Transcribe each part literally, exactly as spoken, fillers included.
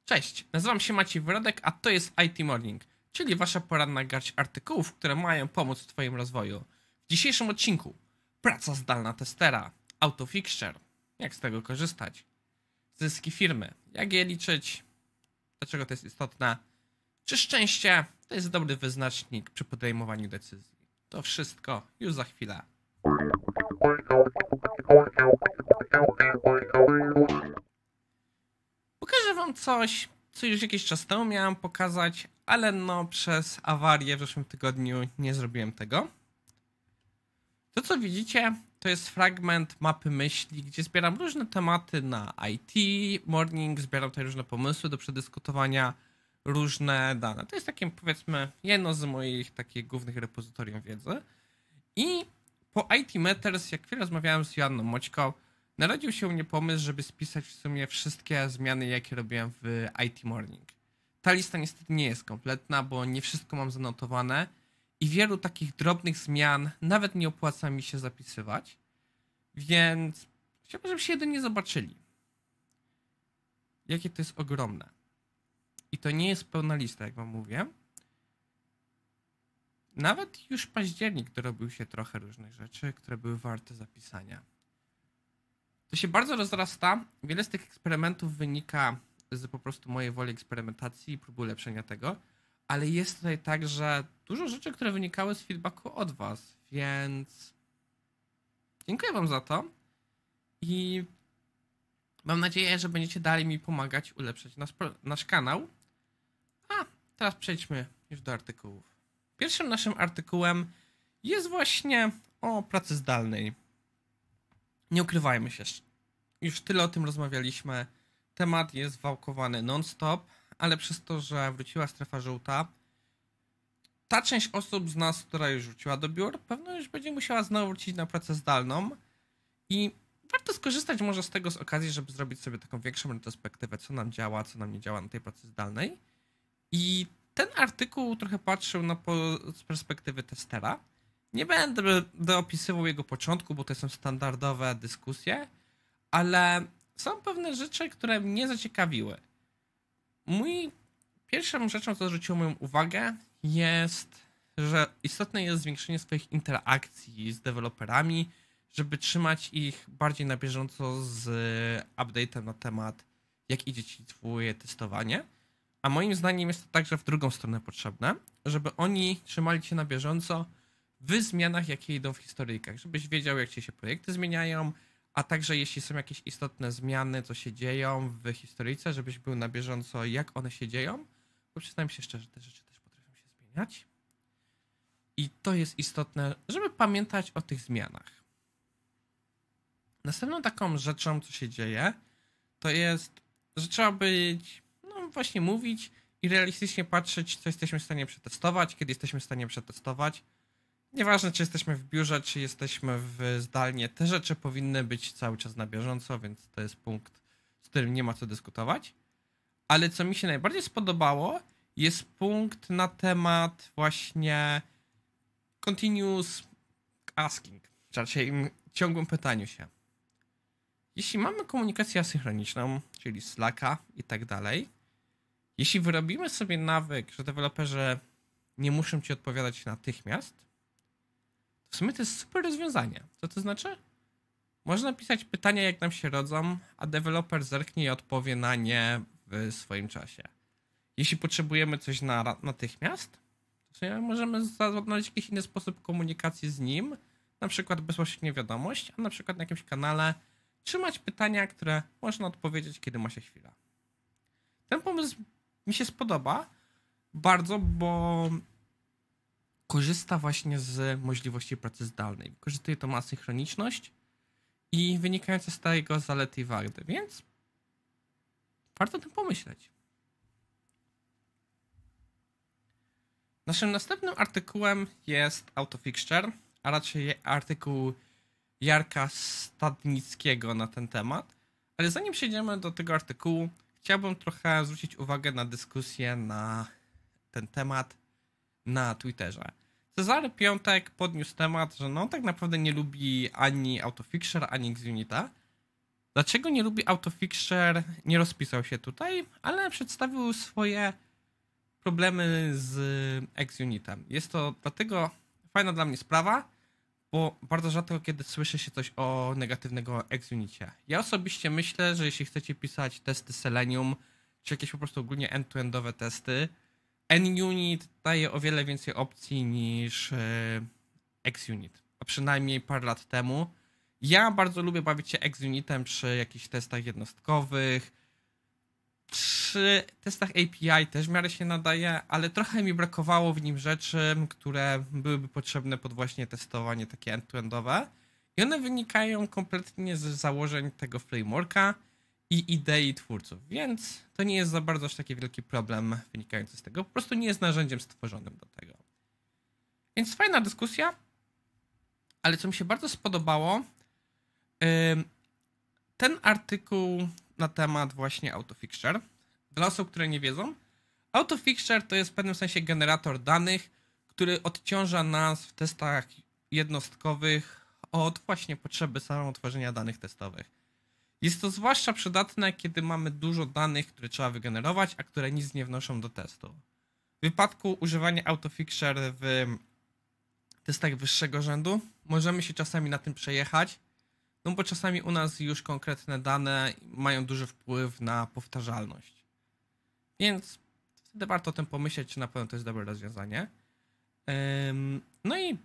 Cześć, nazywam się Maciej Wyrodek, a to jest I T Morning, czyli wasza poranna garść artykułów, które mają pomóc w twoim rozwoju. W dzisiejszym odcinku praca zdalna testera, autofixture, jak z tego korzystać, zyski firmy, jak je liczyć, dlaczego to jest istotne, czy szczęście to jest dobry wyznacznik przy podejmowaniu decyzji. To wszystko już za chwilę. Pokażę wam coś, co już jakiś czas temu miałem pokazać, ale no przez awarię w zeszłym tygodniu nie zrobiłem tego. To co widzicie, to jest fragment mapy myśli, gdzie zbieram różne tematy na I T Morning, zbieram tutaj różne pomysły do przedyskutowania, różne dane. To jest takie, powiedzmy, jedno z moich takich głównych repozytorium wiedzy. I po I T Matters, jak chwilę rozmawiałem z Joanną Moćką, narodził się u mnie pomysł, żeby spisać w sumie wszystkie zmiany, jakie robiłem w I T Morning. Ta lista niestety nie jest kompletna, bo nie wszystko mam zanotowane i wielu takich drobnych zmian nawet nie opłaca mi się zapisywać, więc chciałbym, żebyście jedynie zobaczyli, jakie to jest ogromne. I to nie jest pełna lista, jak wam mówię. Nawet już październik dorobił się trochę różnych rzeczy, które były warte zapisania. To się bardzo rozrasta. Wiele z tych eksperymentów wynika z po prostu mojej woli eksperymentacji i próby ulepszenia tego, ale jest tutaj także dużo rzeczy, które wynikały z feedbacku od was, więc dziękuję wam za to i mam nadzieję, że będziecie dalej mi pomagać ulepszać nasz, nasz kanał. A teraz przejdźmy już do artykułów. Pierwszym naszym artykułem jest właśnie o pracy zdalnej. Nie ukrywajmy się, już tyle o tym rozmawialiśmy. Temat jest wałkowany non-stop, ale przez to, że wróciła strefa żółta, ta część osób z nas, która już wróciła do biur, pewno już będzie musiała znowu wrócić na pracę zdalną i warto skorzystać może z tego z okazji, żeby zrobić sobie taką większą retrospektywę, co nam działa, co nam nie działa na tej pracy zdalnej. I ten artykuł trochę patrzył na po, z perspektywy testera. Nie będę doopisywał jego początku, bo to są standardowe dyskusje, ale są pewne rzeczy, które mnie zaciekawiły. Mój pierwszą rzeczą, co zwróciło moją uwagę, jest, że istotne jest zwiększenie swoich interakcji z deweloperami, żeby trzymać ich bardziej na bieżąco z update'em na temat, jak idzie ci twoje testowanie. A moim zdaniem jest to także w drugą stronę potrzebne, żeby oni trzymali cię na bieżąco w zmianach, jakie idą w historyjkach, żebyś wiedział, jak ci się projekty zmieniają, a także jeśli są jakieś istotne zmiany, co się dzieją w historyjce, żebyś był na bieżąco, jak one się dzieją, bo przyznam się szczerze, te rzeczy też potrafią się zmieniać. I to jest istotne, żeby pamiętać o tych zmianach. Następną taką rzeczą, co się dzieje, to jest, że trzeba być, no właśnie mówić i realistycznie patrzeć, co jesteśmy w stanie przetestować, kiedy jesteśmy w stanie przetestować. Nieważne, czy jesteśmy w biurze, czy jesteśmy w zdalnie, te rzeczy powinny być cały czas na bieżąco, więc to jest punkt, z którym nie ma co dyskutować. Ale co mi się najbardziej spodobało, jest punkt na temat właśnie continuous asking, czy raczej ciągłym pytaniu się. Jeśli mamy komunikację asynchroniczną, czyli Slacka i tak dalej, jeśli wyrobimy sobie nawyk, że deweloperzy nie muszą ci odpowiadać natychmiast, w sumie to jest super rozwiązanie. Co to znaczy? Można pisać pytania, jak nam się rodzą, a deweloper zerknie i odpowie na nie w swoim czasie. Jeśli potrzebujemy coś na, natychmiast, to możemy znaleźć jakiś inny sposób komunikacji z nim, na przykład bezpośrednio wiadomość, a na przykład na jakimś kanale trzymać pytania, które można odpowiedzieć, kiedy ma się chwila. Ten pomysł mi się spodoba bardzo, bo korzysta właśnie z możliwości pracy zdalnej. Wykorzystuje tą asynchroniczność i wynikające z tego zalety i wady, więc warto o tym pomyśleć. Naszym następnym artykułem jest autofixture, a raczej artykuł Jarka Stadnickiego na ten temat. Ale zanim przejdziemy do tego artykułu, chciałbym trochę zwrócić uwagę na dyskusję na ten temat na Twitterze. Cezary Piątek podniósł temat, że no tak naprawdę nie lubi ani autofixture, ani Xunita. Dlaczego nie lubi AutoFixture? Nie rozpisał się tutaj, ale przedstawił swoje problemy z XUnitem. Jest to dlatego fajna dla mnie sprawa, bo bardzo rzadko kiedy słyszy się coś o negatywnego XUnicie. Ja osobiście myślę, że jeśli chcecie pisać testy Selenium, czy jakieś po prostu ogólnie end-to-endowe testy, NUnit daje o wiele więcej opcji niż XUnit, a przynajmniej parę lat temu. Ja bardzo lubię bawić się XUnitem przy jakichś testach jednostkowych. Przy testach A P I też w miarę się nadaje, ale trochę mi brakowało w nim rzeczy, które byłyby potrzebne pod właśnie testowanie takie end-to-endowe. I one wynikają kompletnie z założeń tego frameworka i idei twórców, więc to nie jest za bardzo aż taki wielki problem wynikający z tego. Po prostu nie jest narzędziem stworzonym do tego. Więc fajna dyskusja, ale co mi się bardzo spodobało, ten artykuł na temat właśnie AutoFixture. Dla osób, które nie wiedzą, AutoFixture to jest w pewnym sensie generator danych, który odciąża nas w testach jednostkowych od właśnie potrzeby samego tworzenia danych testowych. Jest to zwłaszcza przydatne, kiedy mamy dużo danych, które trzeba wygenerować, a które nic nie wnoszą do testu. W wypadku używania AutoFixture w testach wyższego rzędu możemy się czasami na tym przejechać, no bo czasami u nas już konkretne dane mają duży wpływ na powtarzalność. Więc wtedy warto o tym pomyśleć, czy na pewno to jest dobre rozwiązanie. No i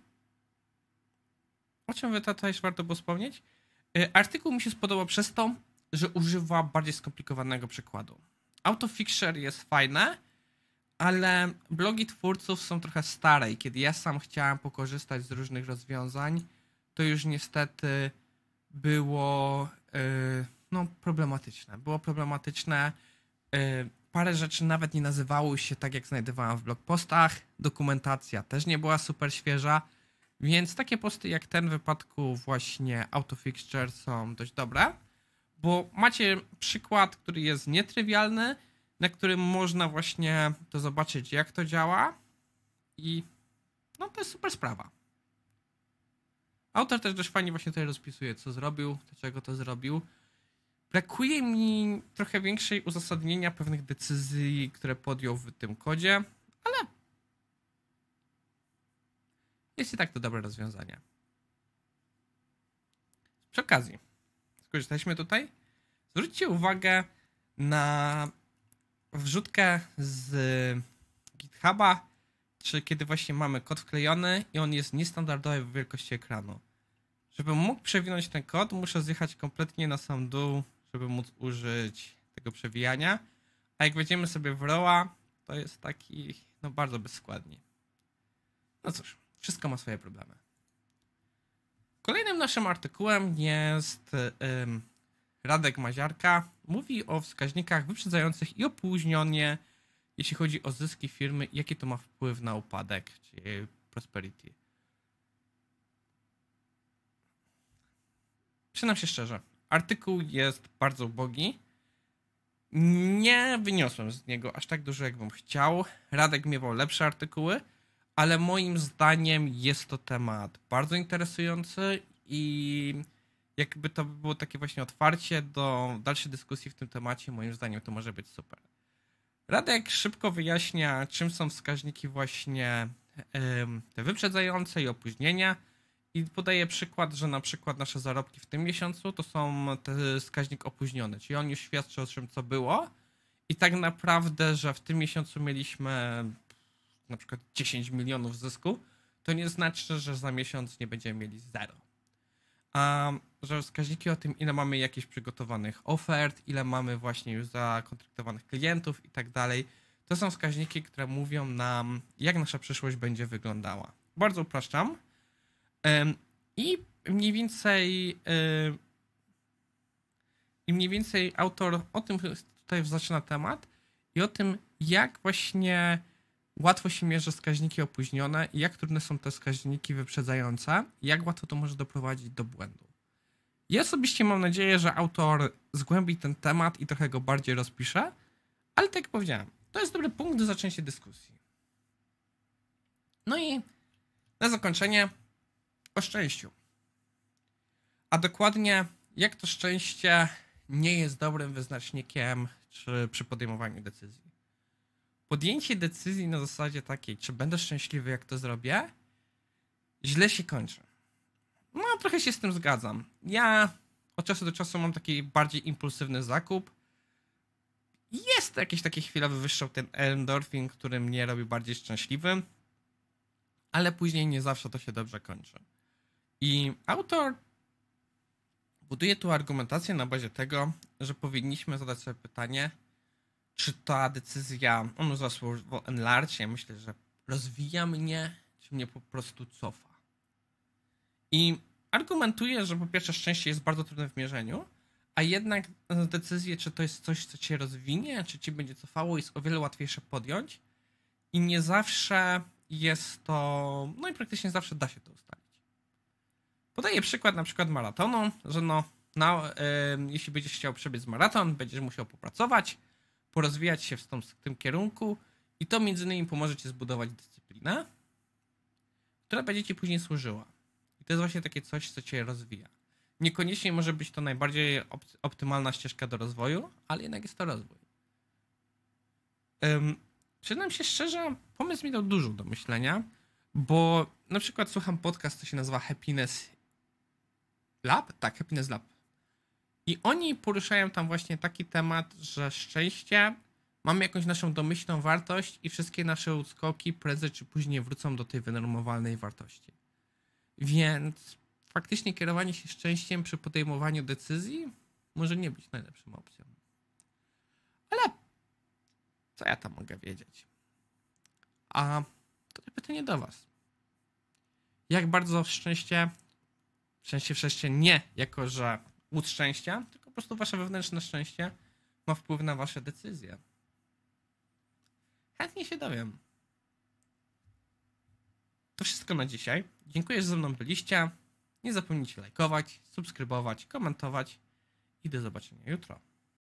o czym tutaj jeszcze warto było wspomnieć? Artykuł mi się spodobał przez to, że używa bardziej skomplikowanego przykładu. AutoFixture jest fajne, ale blogi twórców są trochę stare i kiedy ja sam chciałem pokorzystać z różnych rozwiązań, to już niestety było yy, no, problematyczne. Było problematyczne. Yy, parę rzeczy nawet nie nazywało się tak, jak znajdowałem w blogpostach. Dokumentacja też nie była super świeża, więc takie posty jak ten w wypadku właśnie AutoFixture są dość dobre, bo macie przykład, który jest nietrywialny, na którym można właśnie to zobaczyć, jak to działa i no to jest super sprawa. Autor też dość fajnie właśnie tutaj rozpisuje, co zrobił, dlaczego to zrobił. Brakuje mi trochę większej uzasadnienia pewnych decyzji, które podjął w tym kodzie, ale jest i tak to dobre rozwiązanie. Przy okazji, skorzystaliśmy tutaj. Zwróćcie uwagę na wrzutkę z GitHuba, czy kiedy właśnie mamy kod wklejony i on jest niestandardowy w wielkości ekranu. Żebym mógł przewinąć ten kod, muszę zjechać kompletnie na sam dół, żeby móc użyć tego przewijania. A jak wejdziemy sobie w rowa, to jest taki, no bardzo bezskładny. No cóż, wszystko ma swoje problemy. Kolejnym naszym artykułem jest ym, Radek Maziarka. Mówi o wskaźnikach wyprzedzających i opóźnienie, jeśli chodzi o zyski firmy, jaki to ma wpływ na upadek, czyli prosperity. Przyznam się szczerze, artykuł jest bardzo ubogi. Nie wyniosłem z niego aż tak dużo, jak bym chciał. Radek miewał lepsze artykuły, ale moim zdaniem jest to temat bardzo interesujący i jakby to było takie właśnie otwarcie do dalszej dyskusji w tym temacie, moim zdaniem to może być super. Radek szybko wyjaśnia, czym są wskaźniki właśnie te wyprzedzające i opóźnienia i podaje przykład, że na przykład nasze zarobki w tym miesiącu to są te wskaźnik opóźniony, czyli on już świadczy o czym co było i tak naprawdę, że w tym miesiącu mieliśmy na przykład dziesięć milionów zysku, to nie znaczy, że za miesiąc nie będziemy mieli zero. A że wskaźniki o tym, ile mamy jakichś przygotowanych ofert, ile mamy właśnie już zakontraktowanych klientów i tak dalej, to są wskaźniki, które mówią nam, jak nasza przyszłość będzie wyglądała. Bardzo upraszczam. I mniej więcej i mniej więcej autor o tym tutaj zaczyna temat i o tym, jak właśnie łatwo się mierzy wskaźniki opóźnione i jak trudne są te wskaźniki wyprzedzające i jak łatwo to może doprowadzić do błędu. Ja osobiście mam nadzieję, że autor zgłębi ten temat i trochę go bardziej rozpisze, ale tak jak powiedziałem, to jest dobry punkt do zaczęcia dyskusji. No i na zakończenie o szczęściu. A dokładnie jak to szczęście nie jest dobrym wyznacznikiem czy przy podejmowaniu decyzji. Podjęcie decyzji na zasadzie takiej, czy będę szczęśliwy, jak to zrobię, źle się kończy. No, trochę się z tym zgadzam. Ja od czasu do czasu mam taki bardziej impulsywny zakup. Jest jakiś taki chwilowy wystrzał, ten endorfin, który mnie robi bardziej szczęśliwym, ale później nie zawsze to się dobrze kończy. I autor buduje tu argumentację na bazie tego, że powinniśmy zadać sobie pytanie, czy ta decyzja, on używa słowo enlarge, ja myślę, że rozwija mnie, czy mnie po prostu cofa. I argumentuje, że po pierwsze szczęście jest bardzo trudne w mierzeniu, a jednak decyzję, czy to jest coś, co cię rozwinie, czy ci będzie cofało, jest o wiele łatwiejsze podjąć i nie zawsze jest to, no i praktycznie zawsze da się to ustalić. Podaję przykład na przykład maratonu, że no, no yy, jeśli będziesz chciał przebiec maraton, będziesz musiał popracować, porozwijać się w, tą, w tym kierunku i to między innymi pomoże ci zbudować dyscyplinę, która będzie ci później służyła. I to jest właśnie takie coś, co cię rozwija. Niekoniecznie może być to najbardziej op- optymalna ścieżka do rozwoju, ale jednak jest to rozwój. Um, przyznam się szczerze, pomysł mi dał dużo do myślenia, bo na przykład słucham podcast, co się nazywa Happiness Lab? Tak, Happiness Lab. I oni poruszają tam właśnie taki temat, że szczęście, mamy jakąś naszą domyślną wartość i wszystkie nasze uskoki prędzej czy później wrócą do tej wynormowalnej wartości. Więc faktycznie kierowanie się szczęściem przy podejmowaniu decyzji może nie być najlepszą opcją. Ale co ja tam mogę wiedzieć? A to pytanie do was. Jak bardzo szczęście, szczęście w szczęście nie jako, że łód szczęścia, tylko po prostu wasze wewnętrzne szczęście ma wpływ na wasze decyzje? Chętnie się dowiem. To wszystko na dzisiaj. Dziękuję, że ze mną byliście. Nie zapomnijcie lajkować, subskrybować, komentować i do zobaczenia jutro.